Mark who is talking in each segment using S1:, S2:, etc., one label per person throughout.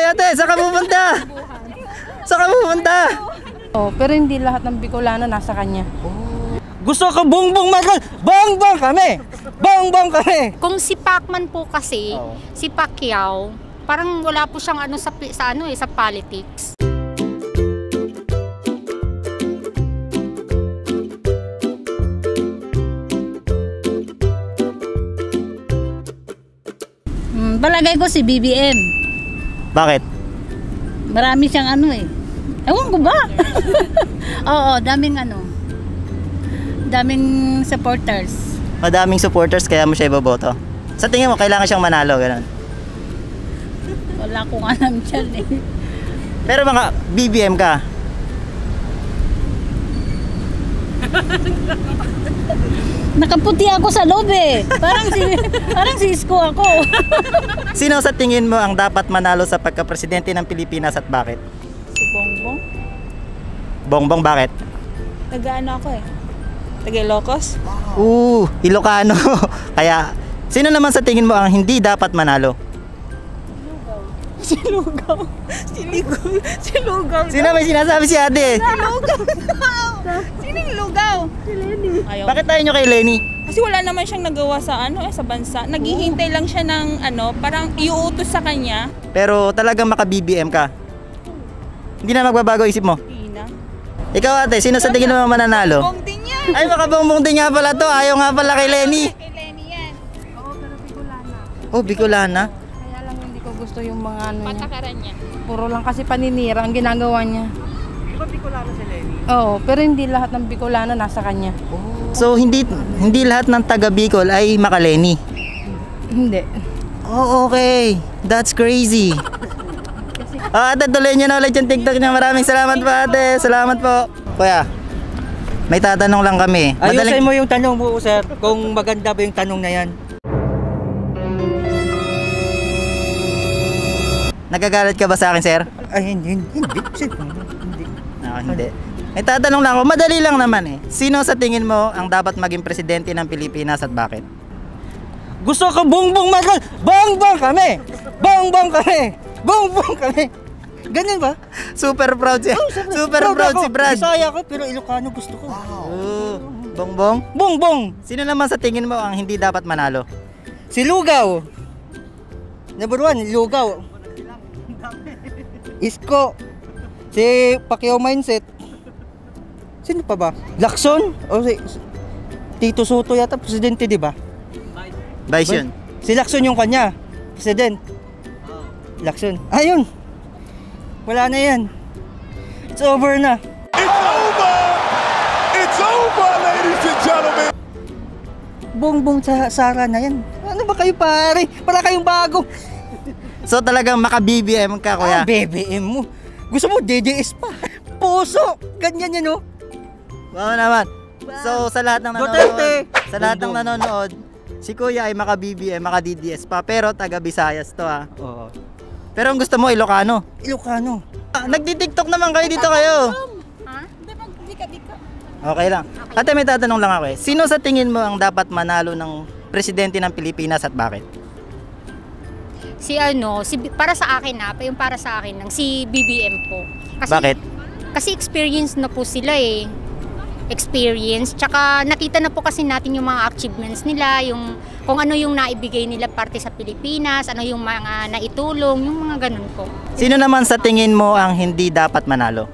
S1: ate, saan ka pupunta? Saan ka pupunta?
S2: Oh, pero hindi lahat ng Bicolano nasa kanya.
S1: Gusto ko bongbong Marcos. Bongbong kami. Bongbong kami.
S3: Kung si Pacman po kasi, si Pacquiao, parang wala po siyang ano sa sa politics.
S2: Palagay ko si BBM.
S1: Bakit?
S2: Marami siyang ano eh. Ewan ko ba? Oo, daming supporters.
S1: Madaming supporters kaya mo siya iboboto. Sa tingin mo, kailangan siyang manalo, gano'n?
S2: Wala akong alam dyan eh.
S1: Pero mga BBM ka.
S2: Nakaputi ako sa loob eh. Parang si Isko ako.
S1: Sino sa tingin mo ang dapat manalo sa pagka-presidente ng Pilipinas at bakit?
S4: Si Bongbong.
S1: Bongbong, bakit?
S4: Taga-ano ako eh. Taga-Ilocos.
S1: Ilocano. Kaya, sino naman sa tingin mo ang hindi dapat manalo?
S4: Si Lugaw. Si Lugaw.
S1: Sino may sinasabi si ate?
S4: Si Lugaw. Sino yung Lugaw? Si Lenny.
S1: Bakit tayo nyo kay Lenny?
S4: Kasi wala naman siyang nagawa sa sa bansa. Naghihintay lang siya ng parang iuutos sa kanya.
S1: Pero talagang maka-BBM ka. Hindi na magbabago isip mo.
S4: Hindi na.
S1: Ikaw ate, sino sa tingin mo mananalo?
S4: Bongbong din yan.
S1: Ay, makabongbong din nga pala to. Ayaw nga pala kay Lenny.
S4: Kay Lenny yan.
S2: Oo, pero Bicolana.
S1: Oh, Bicolana.
S2: Kaya lang hindi ko gusto yung mga ano niya.
S4: Patakaran niya.
S2: Puro lang kasi paninira ang ginagawa niya.
S1: Di ba Bicolano si Lenny?
S2: Oo, pero hindi lahat ng Bicolano nasa kanya.
S1: So, hindi lahat ng taga Bicol ay maka-Lenny.
S2: Hindi.
S1: Oh, okay. That's crazy. Ate, tuloy nyo na ulit yung TikTok niya. Maraming salamat po ate. Salamat po. Kuya, may tatanong lang kami.
S5: Ayusin mo yung tanong mo, sir, kung maganda ba yung tanong na yan.
S1: Nagagalit ka ba sa akin, sir?
S5: Ay, hindi. Sir, hindi.
S1: Hindi. May tatanong lang ako. Madali lang naman eh. Sino sa tingin mo ang dapat maging presidente ng Pilipinas at bakit? Gusto ko bongbong Marcos. Bongbong kami. Bongbong kami. Bongbong kami. Ganyan ba? Super proud si Super proud si Brad.
S5: Bisaya ko pero Ilocano gusto ko.
S1: Bongbong? Bongbong. Sino naman sa tingin mo ang hindi dapat manalo?
S5: Si Lugaw. Number 1, Lugaw. Isko. Si Pacquiao Mindset. Sino pa ba? Lacson? O si Tito Soto yata, presidente, di ba?
S1: Vice yun.
S5: Si Lacson yung kanya, president. Lacson. Ayun. Wala na yan. It's over na.
S6: It's over! It's over, ladies and gentlemen!
S5: Bongbong sa Sara na yan. Ano ba kayo pare? Para kayong bago.
S1: So talagang maka-BBM ka, kuya?
S5: BBM mo. Gusto mo DDS pa. Puso. Ganyan yan, no?
S1: Wow naman. So sa lahat ng nanonood, si kuya ay maka-BBM, maka-DDS pa. Pero taga Visayas to ha.
S5: Oo.
S1: Pero ang gusto mo, Ilocano.
S5: Ilocano.
S1: Nagti-TikTok naman kayo dito kayo.
S4: Ha? Dika-dika.
S1: Okay lang. Ate, may tatanong lang ako eh. Sino sa tingin mo ang dapat manalo ng presidente ng Pilipinas at bakit?
S3: Para sa akin yung para sa akin si BBM po. Kasi,
S1: Bakit?
S3: Kasi experience na po sila eh. Experience, tsaka nakita na po kasi natin yung mga achievements nila, kung ano yung naibigay nila parte sa Pilipinas, ano yung mga naitulong, yung mga ganun po.
S1: Sino naman sa tingin mo ang hindi dapat manalo?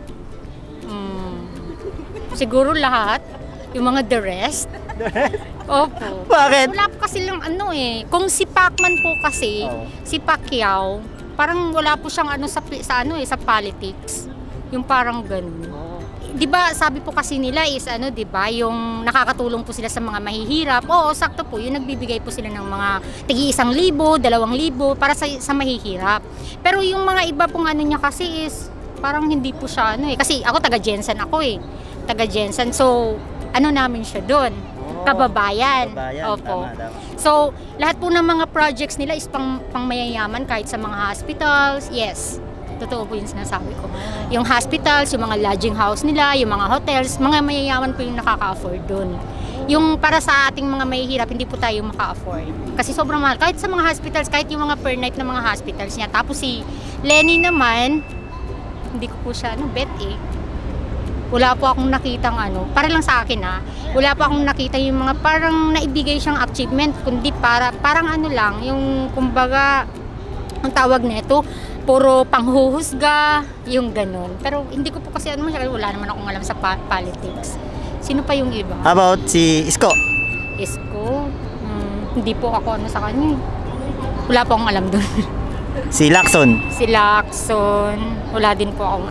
S3: Siguro lahat, yung mga the rest. Opo.
S1: Bakit?
S3: Wala po kasi lang kung si Pacman po kasi, si Pacquiao, parang wala po siyang sa politics. Yung parang ganun. 'Di ba sabi po kasi nila is 'di ba, yung nakakatulong po sila sa mga mahihirap. Oo, sakto po, yung nagbibigay po sila ng mga tigi 1,000, 2,000 para sa mahihirap. Pero yung mga iba pong niya kasi is parang hindi po siya kasi ako taga Jensen ako Taga Jensen. So, namin siya doon. Kababayan. Opo.
S1: Tama.
S3: So, lahat po ng mga projects nila is pang mayayaman kahit sa mga hospitals. Yes. Totoo po yung sinasabi ko. Yung hospitals, yung mga lodging house nila, yung mga hotels, mga mayayaman po yung nakaka-afford doon. yung para sa ating mga mahihirap, hindi po tayo maka-afford. Kasi sobrang mahal. Kahit sa mga hospitals, kahit yung mga per night na mga hospitals niya. Tapos si Lenny naman, hindi ko po siya bet eh. Wala po akong nakitang para lang sa akin wala po akong nakita yung mga parang naibigay siyang achievement, kundi parang lang, yung kumbaga, ang tawag nito, puro panghuhusga, yung ganun. Pero hindi ko po kasi wala naman akong alam sa politics. Sino pa yung iba?
S1: How about si Isko?
S3: Isko? Hindi po ako sa kanya. Wala po akong alam doon.
S1: Si Lacson?
S3: Si Lacson, wala din po akong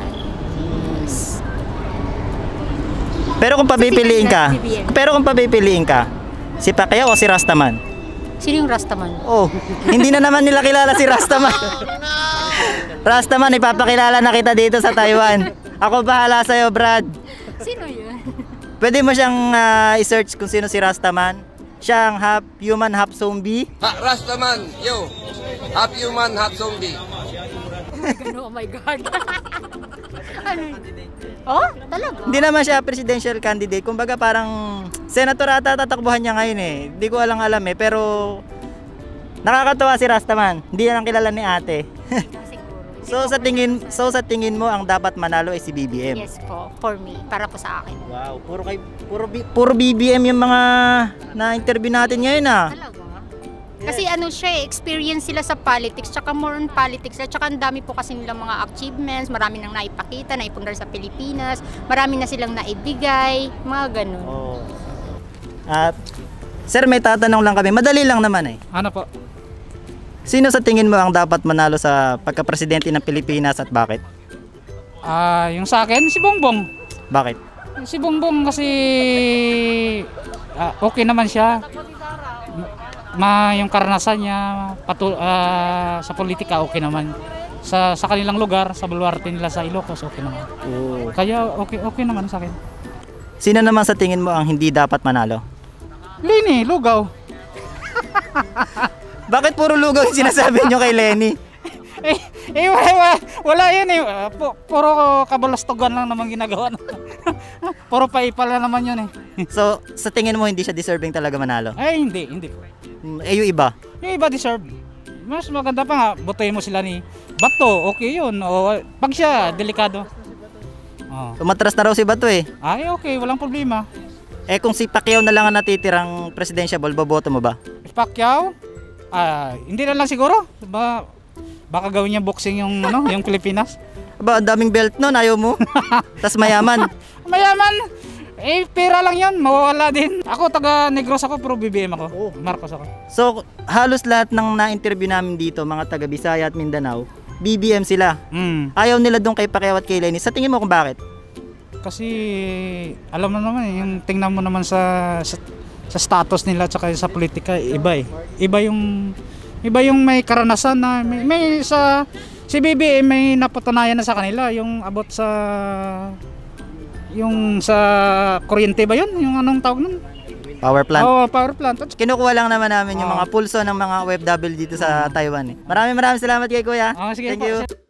S1: Pero kung papipiliin ka, si Pacquiao o si Rastaman?
S3: Sino yung Rastaman?
S1: Oh, hindi na naman nila kilala si Rastaman. Rastaman, ipapakilala na kita dito sa Taiwan. Ako bahala sa'yo, Brad.
S3: Sino yun?
S1: Pwede mo siyang i-search kung sino si Rastaman. Siya ang half human, half zombie.
S7: Rastaman, yo. Half human, half zombie.
S3: Oh my God. Ano yun? Oh, talaga?
S1: Hindi naman siya presidential candidate. Kumbaga parang senator ata tatakbuhan niya ngayon eh. Hindi ko alam eh. Pero nakakatawa si Rastaman. Hindi na lang kilala ni ate. So sa tingin mo ang dapat manalo ay si BBM?
S3: Yes po, for me, para po sa akin.
S1: Wow, puro BBM yung mga na-interview natin ngayon
S3: Talaga? Kasi siya experience sila sa politics, tsaka more on politics, at tsaka ang dami po kasi nilang mga achievements, marami nang naipakita, naipundar sa Pilipinas, marami na silang naibigay, mga ganun.
S1: Oh. At sir, may tatanong lang kami, madali lang naman eh.
S8: Ano po?
S1: Sino sa tingin mo ang dapat manalo sa pagka-presidente ng Pilipinas at bakit?
S8: Yung sa akin, si Bongbong.
S1: Bakit?
S8: Si Bongbong kasi okay naman siya. Yung karanasan niya sa politika okay naman. Sa kanilang lugar, sa baluarte nila sa Ilocos okay naman.
S1: Oh.
S8: Kaya okay naman sa akin.
S1: Sino naman sa tingin mo ang hindi dapat manalo?
S8: Lenny, lugaw.
S1: Bakit puro lugaw yung sinasabi nyo kay Lenny?
S8: Wala yun eh. Puro kabalastogan lang naman ginagawa. Puro paipal na naman yun eh.
S1: So, sa tingin mo hindi siya deserving talaga manalo?
S8: Ay, hindi.
S1: Yung iba?
S8: Yung iba deserve. Mas maganda pa nga, botohin mo sila ni Bato, okay yun. O, pag siya, delikado.
S1: Umatras na raw si Bato eh.
S8: Ay, okay, walang problema.
S1: Kung si Pacquiao na lang ang natitirang presidential, boboto mo ba?
S8: Pacquiao? Hindi na lang siguro. Baka gawin niya boxing yung Pilipinas.
S1: Ang daming belt nun, ayaw mo. Tas mayaman.
S8: Mayaman? Pera lang yun, mawawala din. Ako taga Negros ako, pero BBM ako. Marcos ako.
S1: So, halos lahat ng na-interview namin dito, mga taga Bisaya at Mindanao, BBM sila. Ayaw nila doon kay Pacquiao at kay Lenny. Sa tingin mo kung bakit?
S8: Kasi alam mo naman, yung tingnan mo naman sa status nila at sa politika, iba eh. Iba yung may karanasan na si BBM may napatunayan na sa kanila yung abot sa kuryente ba yun? Yung anong tawag nun?
S1: Power plant?
S8: Oo, power plant.
S1: Kinukuha lang naman namin yung mga pulso ng mga OFW dito sa Taiwan eh. Maraming salamat kay Kuya.
S8: Sige,
S1: Thank you.